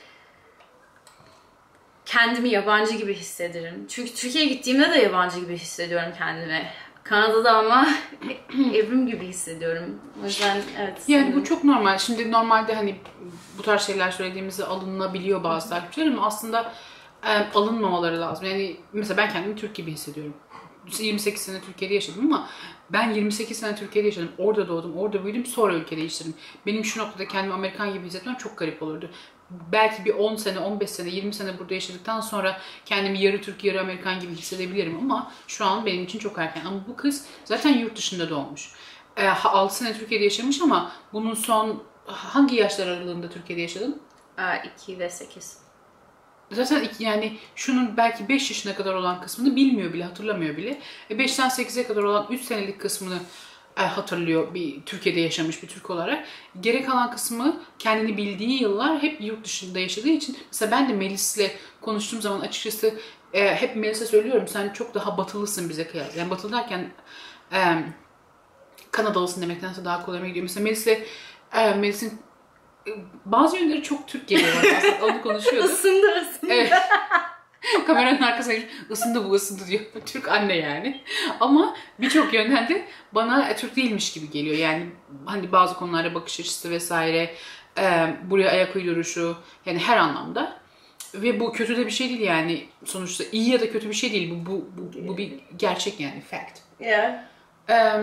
kendimi yabancı gibi hissederim. Çünkü Türkiye'ye gittiğimde de yabancı gibi hissediyorum kendimi. Kanada'da ama evrim gibi hissediyorum. O yüzden evet. Yani bu çok normal. Şimdi normalde hani bu tarz şeyler söylediğimizde alınabiliyor bazı takipçiler ama aslında e, alınmamaları lazım. Yani mesela ben kendimi Türk gibi hissediyorum. yirmi sekiz sene Türkiye'de yaşadım ama ben yirmi sekiz sene Türkiye'de yaşadım. Orada doğdum, orada büyüdüm, sonra ülke değiştirdim. Benim şu noktada kendimi Amerikan gibi hissetmem çok garip olurdu. Belki bir on sene, on beş sene, yirmi sene burada yaşadıktan sonra kendimi yarı Türk, yarı Amerikan gibi hissedebilirim ama şu an benim için çok erken. Ama bu kız zaten yurt dışında doğmuş. E, altı sene Türkiye'de yaşamış ama bunun son hangi yaşlar aralığında Türkiye'de yaşadın? iki ve sekiz. Zaten yani şunun belki beş yaşına kadar olan kısmını bilmiyor bile, hatırlamıyor bile. beşten sekize kadar olan üç senelik kısmını hatırlıyor bir Türkiye'de yaşamış bir Türk olarak. Gerek kalan kısmı kendini bildiği yıllar hep yurt dışında yaşadığı için. Mesela ben de Melis'le konuştuğum zaman açıkçası e, hep Melis'e söylüyorum sen çok daha batılısın bize kıyasla. Yani batılı derken e, Kanadalısın demektense daha kolay gidiyor. Mesela Melis'le e, Melis'in bazı yönleri çok Türk geliyor aslında. Onu konuşuyorduk. Isındı ısındı. Evet. Kameranın arkasına ısındı bu ısındı diyor. Türk anne yani. Ama birçok yönden de bana Türk değilmiş gibi geliyor. Yani hani bazı konularda bakış açısı vesaire, e, buraya ayak uyduruşu yani her anlamda. Ve bu kötü de bir şey değil yani. Sonuçta iyi ya da kötü bir şey değil. Bu bu bu, bu bir gerçek yani fact. Yeah. E,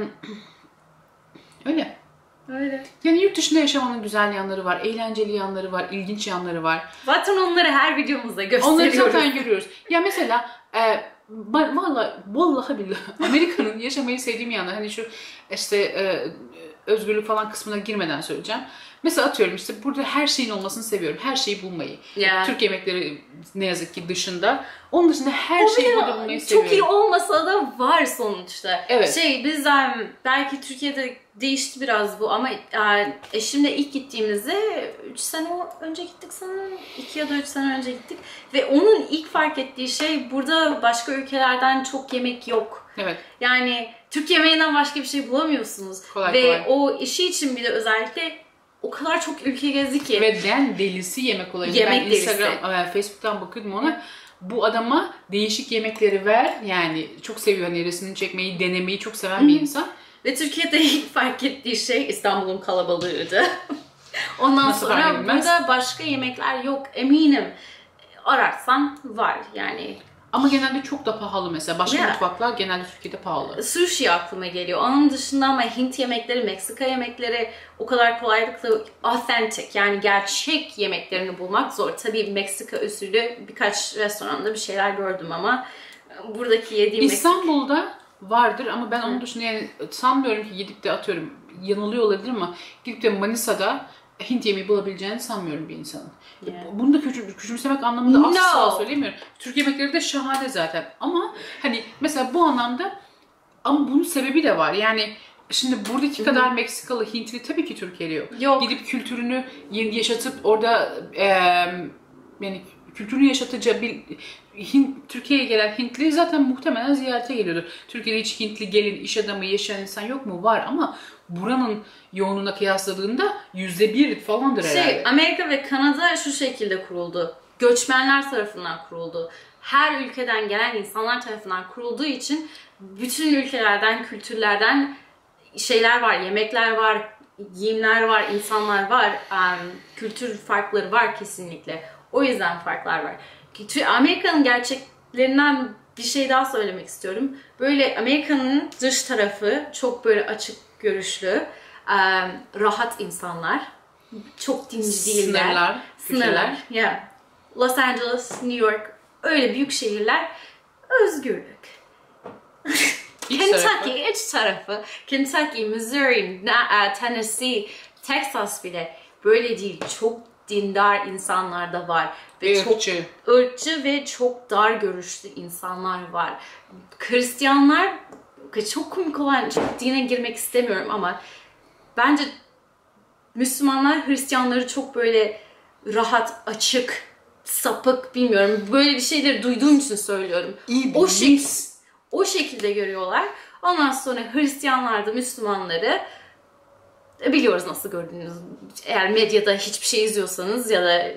öyle. Öyle. Yani yurt dışında yaşamanın güzel yanları var, eğlenceli yanları var, ilginç yanları var. Zaten onları her videomuzda gösteriyoruz. Onları zaten görüyoruz. Ya mesela e, vallahi vallahi billahi Amerika'nın yaşamayı sevdiğim yanlar hani şu işte e, özgürlük falan kısmına girmeden söyleyeceğim. Mesela atıyorum işte burada her şeyin olmasını seviyorum. Her şeyi bulmayı. Yeah. Türk yemekleri ne yazık ki dışında. Onun dışında her şeyi burada bulmayı çok seviyorum. Çok iyi olmasa da var sonuçta. Evet. Şey biz um, belki Türkiye'de değişti biraz bu ama uh, eşimle ilk gittiğimizde üç sene önce gittik sanırım. iki ya da üç sene önce gittik. Ve onun ilk fark ettiği şey burada başka ülkelerden çok yemek yok. Evet. Yani Türk yemeğinden başka bir şey bulamıyorsunuz. Kolay, Ve kolay. o işi için bile özellikle o kadar çok ülke gezdi ki. Ve den delisi yemek olayı. Yemek ben delisi. Instagram, e, Facebook'tan bakıyordum ona. Bu adama değişik yemekleri ver. Yani çok seviyor hani resmini çekmeyi, denemeyi çok seven bir insan. Ve Türkiye'de ilk fark ettiği şey İstanbul'un kalabalığıydı. Ondan Nasıl sonra burada başka yemekler yok eminim. Ararsan var yani. Ama genelde çok da pahalı mesela. Başka yeah. mutfaklar genelde Türkiye'de pahalı. Sushi aklıma geliyor. Onun dışında ama Hint yemekleri, Meksika yemekleri o kadar kolaylıkla authentic yani gerçek yemeklerini bulmak zor. Tabii Meksika usulü birkaç restoranda bir şeyler gördüm ama buradaki yediğim İstanbul'da Meksika... vardır ama ben onun dışında yani sanmıyorum ki gidip de atıyorum yanılıyor olabilir ama gidip de Manisa'da Hint yemeği bulabileceğini sanmıyorum bir insanın. Yeah. Bunu da küçüm, küçümsemek anlamında no. asla söylemiyorum. Türk yemekleri de şahane zaten. Ama hani mesela bu anlamda ama bunun sebebi de var. Yani şimdi buradaki kadar Meksikalı, Hintli tabii ki Türkiye'de yok. yok. Gidip kültürünü yaşatıp orada e, yani kültürünü yaşatıcı bir Hint, Türkiye'ye gelen Hintli zaten muhtemelen ziyarete geliyordu. Türkiye'de hiç Hintli gelin, iş adamı yaşayan insan yok mu? Var ama buranın yoğunluğuna kıyasladığında yüzde bir falandır herhalde. Şey, Amerika ve Kanada şu şekilde kuruldu. Göçmenler tarafından kuruldu. Her ülkeden gelen insanlar tarafından kurulduğu için bütün ülkelerden, kültürlerden şeyler var, yemekler var, giyimler var, insanlar var, um, kültür farkları var kesinlikle. O yüzden farklar var. Amerika'nın gerçeklerinden bir şey daha söylemek istiyorum. Böyle Amerika'nın dış tarafı çok böyle açık görüşlü, um, rahat insanlar. Çok dinci değiller. Sınırlar. Sınırlar. Yeah. Los Angeles, New York, öyle büyük şehirler. Özgürlük. Kentucky iç tarafı. Kentucky, Missouri, Tennessee, Texas bile böyle değil. Çok dindar insanlar da var. Ve ırkçı. çok ırkçı ve çok dar görüşlü insanlar var. Hristiyanlar çok komik olan, çok dine girmek istemiyorum ama bence Müslümanlar Hristiyanları çok böyle rahat, açık, sapık, bilmiyorum. Böyle bir şeyleri duyduğum için söylüyorum. İyi o, şek o şekilde görüyorlar. Ondan sonra Hristiyanlar da Müslümanları biliyoruz nasıl gördüğünüz. Eğer medyada hiçbir şey izliyorsanız ya da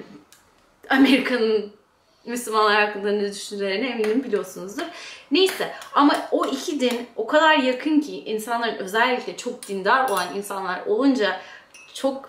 Amerika'nın Müslümanlar hakkında ne düşündüklerini eminim biliyorsunuzdur. Neyse, ama o iki din o kadar yakın ki insanların, özellikle çok dindar olan insanlar olunca çok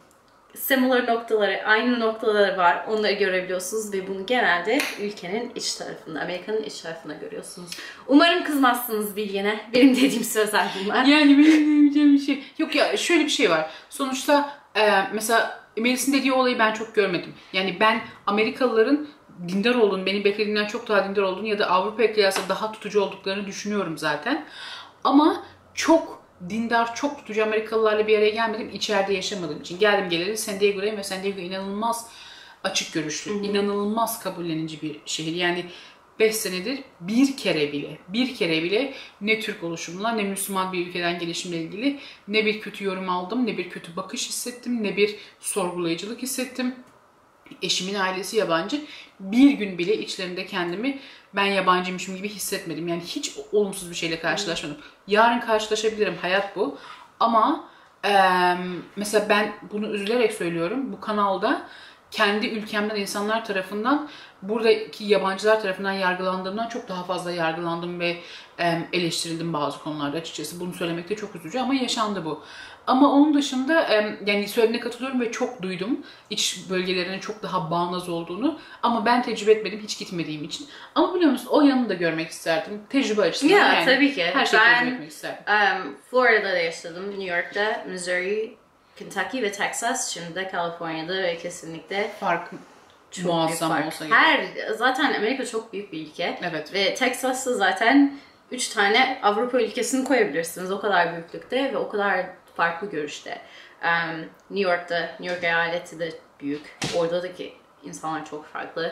similar noktaları, aynı noktaları var. Onları görebiliyorsunuz ve bunu genelde ülkenin iç tarafında, Amerika'nın iç tarafında görüyorsunuz. Umarım kızmazsınız Bilge'ne. Benim dediğim sözler bunlar. Yani benim diyeceğim bir şey. Yok ya, şöyle bir şey var. Sonuçta e, mesela Melis'in dediği olayı ben çok görmedim. Yani ben Amerikalıların dindar olduğunu, benim beklediğimden çok daha dindar olduğunu ya da Avrupa'ya kıyasla daha tutucu olduklarını düşünüyorum zaten. Ama çok dindar, çok tutucu Amerikalılarla bir araya gelmedim. İçeride yaşamadığım için. Geldim geleli San Diego'dayım ve San Diego inanılmaz açık görüşlü, hı hı. inanılmaz kabullenici bir şehir. Yani beş senedir bir kere bile, bir kere bile ne Türk oluşumla ne Müslüman bir ülkeden gelişimle ilgili ne bir kötü yorum aldım, ne bir kötü bakış hissettim, ne bir sorgulayıcılık hissettim. Eşimin ailesi yabancı. Bir gün bile içlerinde kendimi ben yabancıymışım gibi hissetmedim. Yani hiç olumsuz bir şeyle karşılaşmadım. Yarın karşılaşabilirim. Hayat bu. Ama e, mesela ben bunu üzülerek söylüyorum. Bu kanalda kendi ülkemden insanlar tarafından, buradaki yabancılar tarafından yargılandığımdan çok daha fazla yargılandım ve e, eleştirildim bazı konularda açıkçası. Bunu söylemek de çok üzücü ama yaşandı bu. Ama onun dışında e, yani söylediğine katılıyorum ve çok duydum iç bölgelerinin çok daha bağnaz olduğunu. Ama ben tecrübe etmedim hiç gitmediğim için. Ama biliyor musun, o yanını da görmek isterdim. Tecrübe açısından ya, yani. Tabii ki. Her şeyi ben, tecrübe etmek isterdim. Um, Florida'da yaşadım, New York'ta, Missouri, Kentucky ve Texas. Şimdi de California'da ve kesinlikle fark çok muazzam fark. olsa gerek. Her, zaten Amerika çok büyük bir ülke. Evet. Ve Texas'ta zaten üç tane Avrupa ülkesini koyabilirsiniz. O kadar büyüklükte ve o kadar farklı görüşte. Um, New York'ta, New York eyaleti de büyük. Oradaki insanlar çok farklı.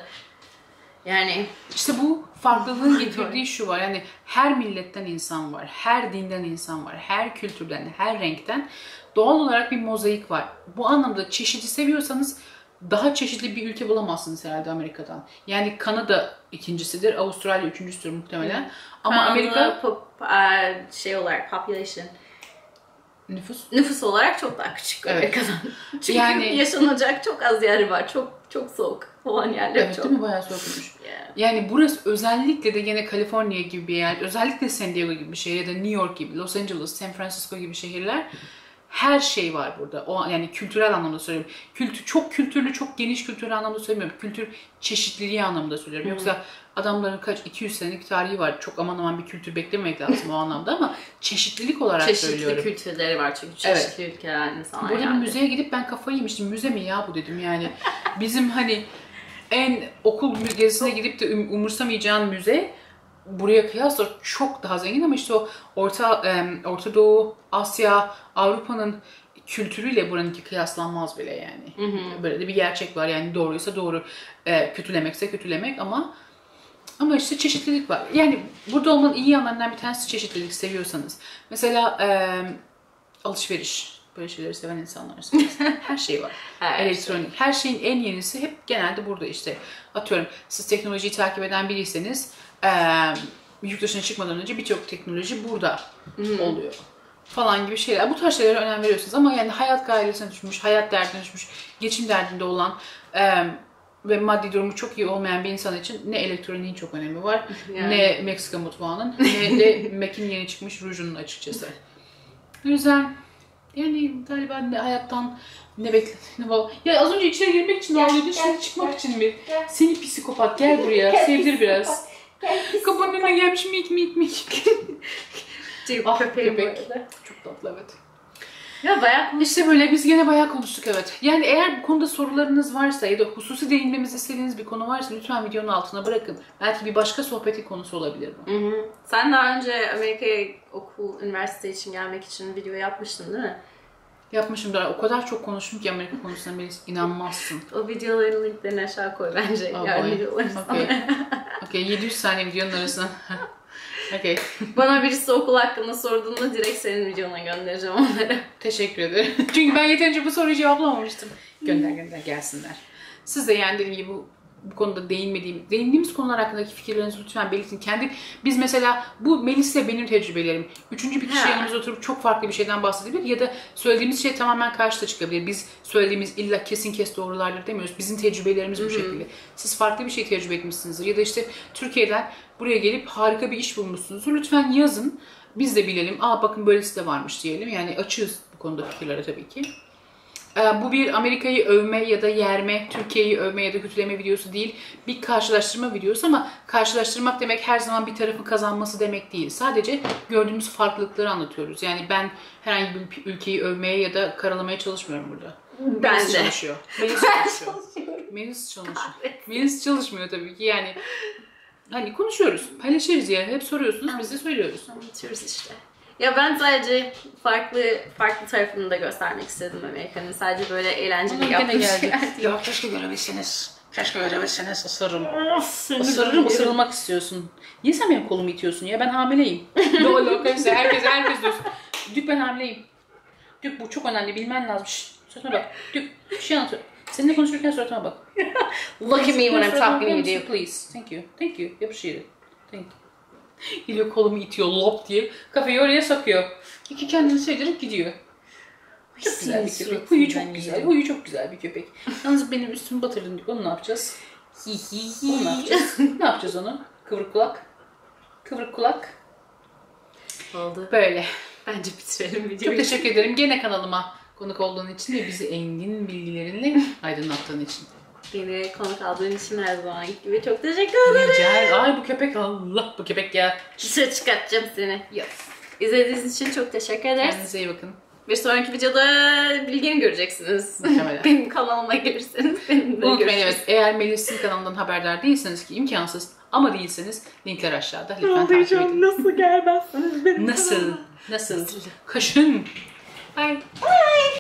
Yani işte bu farklılığın getirdiği şu var. Yani her milletten insan var, her dinden insan var, her kültürden, her renkten. Doğal olarak bir mozaik var. Bu anlamda çeşidi seviyorsanız daha çeşitli bir ülke bulamazsınız herhalde Amerika'dan. Yani Kanada ikincisidir, Avustralya üçüncüsüdür muhtemelen. Hmm. Ama Kanada, Amerika pop, uh, şey olarak population, nüfus nüfus olarak çok daha küçük evet. Amerika'dan. Çünkü yani yaşanacak çok az yer var. Çok çok soğuk olan yerler evet, çok. değil mi? Bayağı soğukmuş. Yeah. Yani burası özellikle de gene Kaliforniya gibi bir yer, özellikle San Diego gibi bir şehir ya da New York gibi, Los Angeles, San Francisco gibi şehirler. Her şey var burada. O yani kültürel anlamda söylüyorum. Kültür çok kültürlü, çok geniş kültürel anlamda söylemiyorum. Kültür çeşitliliği anlamında söylüyorum. Yoksa hmm. adamların kaç iki yüz senelik tarihi var. Çok aman aman bir kültür beklememek lazım o anlamda ama çeşitlilik olarak çeşitli söylüyorum. Çeşitli kültürleri var çünkü çeşitli evet. ülkeler insanlar. Burada yani. bir müzeye gidip ben kafayı yemiştim. Müze mi ya bu dedim yani. Bizim hani en okul gezisine gidip de umursamayacağın müze buraya kıyasla çok daha zengin ama işte o Orta Orta Doğu, Asya, Avrupa'nın kültürüyle buranınki kıyaslanmaz bile yani. Hı hı. Böyle de bir gerçek var yani, doğruysa doğru, e, kötülemekse kötülemek ama ama işte çeşitlilik var. Yani burada olmanın iyi yanlarından bir tanesi çeşitlilik, seviyorsanız. Mesela e, alışveriş, böyle şeyleri seven insanlarsınız. Her şey var. Her elektronik. Şey. Her şeyin en yenisi hep genelde burada işte. Atıyorum siz teknolojiyi takip eden biriyseniz e, yurt dışına çıkmadan önce birçok teknoloji burada hı. oluyor. Falan gibi şeyler. Bu tarz şeylere önem veriyorsunuz ama yani hayat gailesine düşmüş, hayat derdine düşmüş, geçim derdinde olan e, ve maddi durumu çok iyi olmayan bir insan için ne elektroniğin çok önemi var, yani. Ne Meksika mutfağının, ne de Mac'in yeni çıkmış rujunun açıkçası. O yüzden Yani galiba ne hayattan ne beklediğini falan. Ya az önce içeri girmek için ağlıyordun, şimdi çıkmak gel, için mi? Gel. Seni psikopat, gel buraya, gel, sevdir biraz. Kapının önüne gelmiş mik mik mik. Ah köpek. Çok tatlı evet. Ya bayağı konuştuk. İşte böyle biz gene bayağı konuştuk evet. Yani eğer bu konuda sorularınız varsa ya da hususi değinmemizi istediğiniz bir konu varsa lütfen videonun altına bırakın. Belki bir başka sohbetin konusu olabilir bu. Hı hı. Sen daha önce Amerika'ya okul, üniversite için gelmek için video yapmıştın değil mi? Yapmışım da o kadar çok konuştum ki Amerika konusunda Melis inanmazsın. O videoların linklerini aşağı koy bence. Oh, yani videoları okay. Okay, yedi yüz saniye videonun arasına. Okay. Bana birisi okul hakkında sorduğunda direkt senin videona göndereceğim onları. Teşekkür ederim. Çünkü ben yeterince bu soruyu cevaplamamıştım. Gönder gönder gelsinler. Siz de yani dediğim gibi bu, bu konuda değinmediğim, değindiğimiz konular hakkındaki fikirlerinizi lütfen belirtin. Kendi, biz mesela bu Melis'le benim tecrübelerim. Üçüncü bir kişi ha. yanımıza oturup çok farklı bir şeyden bahsedebilir ya da söylediğimiz şey tamamen karşıda çıkabilir. Biz söylediğimiz illa kesin kes doğrulardır demiyoruz. Bizim tecrübelerimiz bu şekilde. Siz farklı bir şey tecrübe etmişsinizdir ya da işte Türkiye'den buraya gelip harika bir iş bulmuşsunuzdur. Lütfen yazın. Biz de bilelim. Aa bakın böylesi de varmış diyelim. Yani açığız bu konuda fikirlere tabii ki. Bu bir Amerika'yı övme ya da yerme, Türkiye'yi övme ya da kötüleme videosu değil. Bir karşılaştırma videosu ama karşılaştırmak demek her zaman bir tarafın kazanması demek değil. Sadece gördüğümüz farklılıkları anlatıyoruz. Yani ben herhangi bir ülkeyi övmeye ya da karalamaya çalışmıyorum burada. Ben Melis de. çalışıyor. Melis çalışıyor. Melis çalışıyor. Melis çalışmıyor tabii ki yani. Hani konuşuyoruz, paylaşırız yani. Hep soruyorsunuz, biz de söylüyoruz. Anlatıyoruz işte. Ya ben sadece farklı farklı tarafını da göstermek istedim Amerika'nın. Sadece böyle eğlenceli yaptığım şeyler. Ya keşke görebilseniz. Keşke görebilseniz ısırırım. Isırırım, ısırılmak istiyorsun. Niye sen benim kolumu itiyorsun ya? Ben hamileyim. Ne alakaysa herkes herkes diyorsun. Dük ben hamileyim. Dük bu çok önemli, bilmen lazım. Şşş, suratıma bak. Dük bir şey anlatıyorum. Seninle konuşurken suratıma bak. Look at me when I'm talking to you. Please. Thank you. Thank you. Yapışıyor. Thank you. Geliyor kolumu itiyor lop diye. Kafayı oraya sokuyor. İki kendini sevdirip gidiyor. Çok güzel bir köpek. Huyu çok güzel. Huyu çok güzel bir köpek. Yalnız benim üstümü batırdın diyor. Onu ne yapacağız? Onu ne yapacağız? Ne yapacağız onu? Kıvrık kulak. Kıvrık kulak. Oldu. Böyle. Bence bitirelim videoyu. Çok teşekkür ederim. Gene kanalıma konuk olduğun için ve bizi engin bilgilerinle aydınlattığın için. Beni konuk aldığın için her zaman gibi çok teşekkür ederim. Rica Ay bu köpek Allah bu köpek ya. Dışarı çıkartacağım seni. Yes. İzlediğiniz için çok teşekkür ederiz. Kendinize iyi bakın. Bir sonraki videoda Bilge'ni göreceksiniz. Muhtemelen. Benim kanalıma gelirseniz benim de Unutmayın evet. Eğer Melis'in kanalından haberdar değilseniz ki imkansız ama değilseniz linkler aşağıda. Lütfen takip edin. Nasıl gelmezsiniz benim Nasıl? Nasıl? Kaşın. Bye. Bye.